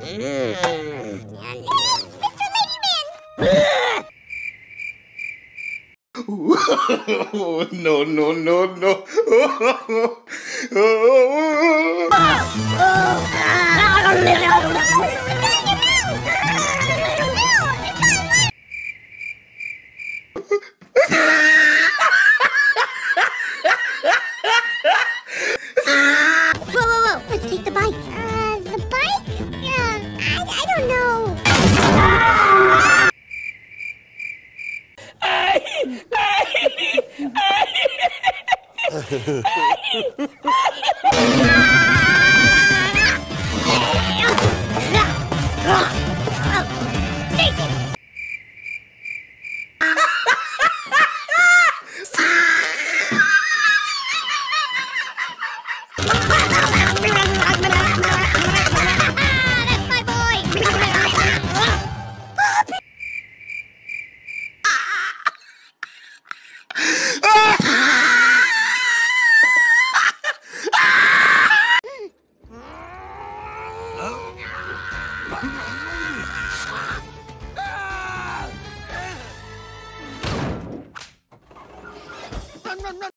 No, no, no, no. Whoa. Let's take the bike. The bike? I don't know. Ay!